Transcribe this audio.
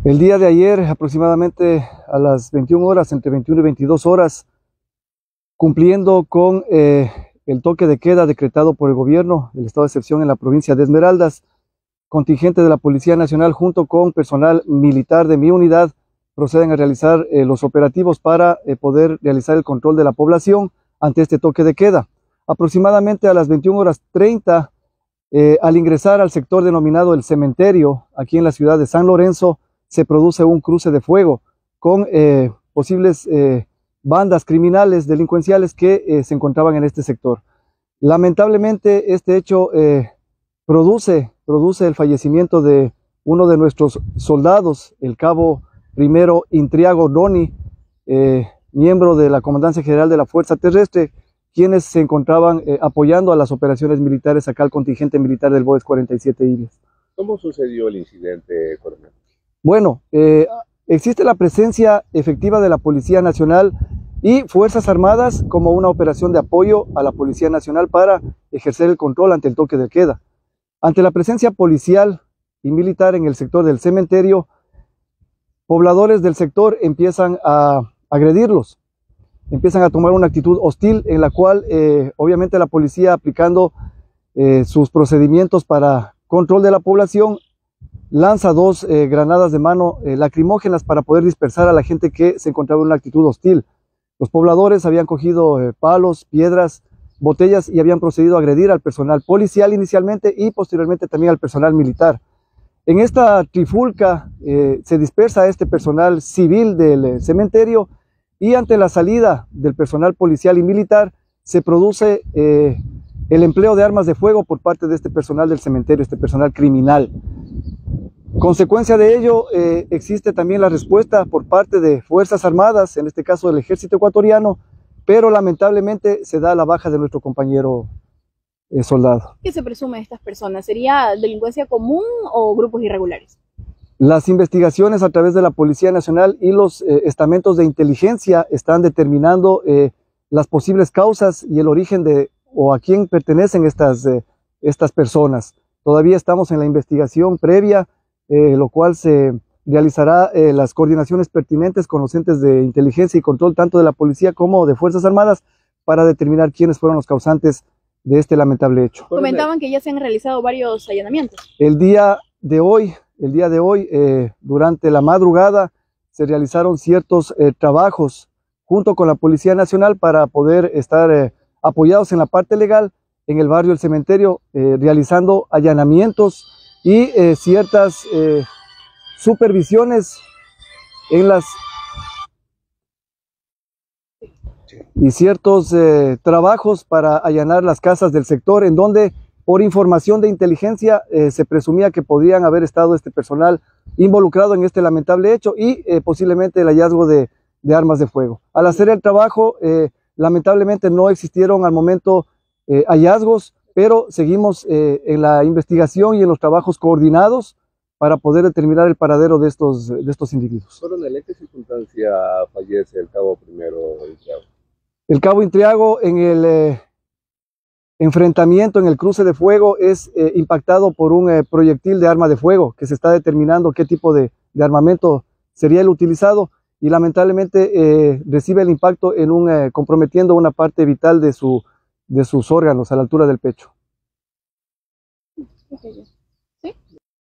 El día de ayer, aproximadamente a las 21 horas, entre 21 y 22 horas, cumpliendo con el toque de queda decretado por el gobierno del estado de excepción en la provincia de Esmeraldas, contingente de la Policía Nacional junto con personal militar de mi unidad proceden a realizar los operativos para poder realizar el control de la población ante este toque de queda. Aproximadamente a las 21 horas 30, al ingresar al sector denominado el cementerio, aquí en la ciudad de San Lorenzo, se produce un cruce de fuego con posibles bandas criminales, delincuenciales que se encontraban en este sector. Lamentablemente, este hecho produce el fallecimiento de uno de nuestros soldados, el cabo primero Intriago Doni, miembro de la Comandancia General de la Fuerza Terrestre, quienes se encontraban apoyando a las operaciones militares acá al contingente militar del BOES 47 Ilias. ¿Cómo sucedió el incidente, coronel? Bueno, existe la presencia efectiva de la Policía Nacional y Fuerzas Armadas como una operación de apoyo a la Policía Nacional para ejercer el control ante el toque de queda. Ante la presencia policial y militar en el sector del cementerio, pobladores del sector empiezan a agredirlos, empiezan a tomar una actitud hostil en la cual obviamente la policía, aplicando sus procedimientos para control de la población, lanza dos granadas de mano lacrimógenas para poder dispersar a la gente que se encontraba en una actitud hostil. Los pobladores habían cogido palos, piedras, botellas y habían procedido a agredir al personal policial inicialmente y posteriormente también al personal militar. En esta trifulca se dispersa este personal civil del cementerio y ante la salida del personal policial y militar se produce el empleo de armas de fuego por parte de este personal del cementerio, este personal criminal. Consecuencia de ello, existe también la respuesta por parte de Fuerzas Armadas, en este caso del Ejército Ecuatoriano, pero lamentablemente se da la baja de nuestro compañero soldado. ¿Qué se presume de estas personas? ¿Sería delincuencia común o grupos irregulares? Las investigaciones a través de la Policía Nacional y los estamentos de inteligencia están determinando las posibles causas y el origen de o a quién pertenecen estas personas. Todavía estamos en la investigación previa, lo cual se realizará las coordinaciones pertinentes con los entes de inteligencia y control tanto de la policía como de Fuerzas Armadas para determinar quiénes fueron los causantes de este lamentable hecho. Comentaban que ya se han realizado varios allanamientos. El día de hoy, durante la madrugada, se realizaron ciertos trabajos junto con la Policía Nacional para poder estar apoyados en la parte legal en el barrio El Cementerio, realizando allanamientos y ciertas supervisiones en las y ciertos trabajos para allanar las casas del sector en donde por información de inteligencia se presumía que podrían haber estado este personal involucrado en este lamentable hecho y posiblemente el hallazgo de armas de fuego. Al hacer el trabajo, lamentablemente no existieron al momento hallazgos, pero seguimos en la investigación y en los trabajos coordinados para poder determinar el paradero de estos individuos. Coronel, ¿en qué circunstancia fallece el cabo primero Intriago? El cabo Intriago en el enfrentamiento, en el cruce de fuego, es impactado por un proyectil de arma de fuego que se está determinando qué tipo de armamento sería el utilizado y lamentablemente recibe el impacto en comprometiendo una parte vital de sus órganos a la altura del pecho. Okay.